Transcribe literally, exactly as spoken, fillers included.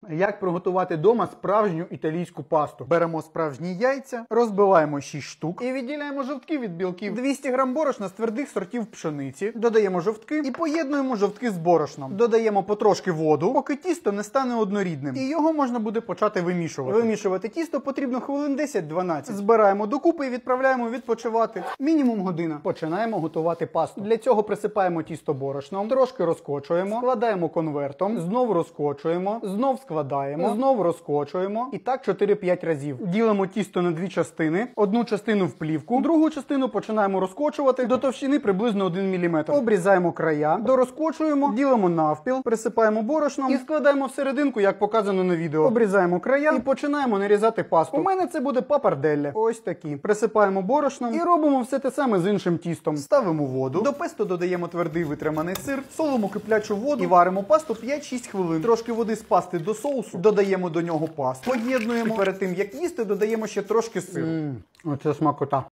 Як приготувати вдома справжню італійську пасту? Беремо справжні яйця, розбиваємо шість штук і відділяємо жовтки від білків. двісті грам борошна з твердих сортів пшениці, додаємо жовтки і поєднуємо жовтки з борошном. Додаємо потрошки воду, поки тісто не стане однорідним. І його можна буде почати вимішувати. Вимішувати тісто потрібно хвилин десять-дванадцять. Збираємо докупи і відправляємо відпочивати. Мінімум година. Починаємо готувати пасту. Для цього присипаємо тісто борошном, трошки розкочуємо, складаємо конвертом, знову розкочуємо, знов складаємо, знову розкочуємо і так чотири-п'ять разів. Ділимо тісто на дві частини, одну частину в плівку, другу частину починаємо розкочувати до товщини приблизно один міліметр. Обрізаємо края, дорозкочуємо, ділимо навпіл, присипаємо борошном і складаємо всерединку, як показано на відео. Обрізаємо края і починаємо нарізати пасту. У мене це буде папарделле. Ось такі. Присипаємо борошном і робимо все те саме з іншим тістом. Ставимо воду, до песто додаємо твердий витриманий сир, солимо киплячу воду і варимо пасту п'ять-шість хвилин. Трошки води з пасти до соусу, додаємо до нього пасту, поєднуємо. І перед тим, як їсти, додаємо ще трошки сиру. Ммм, оце смакота.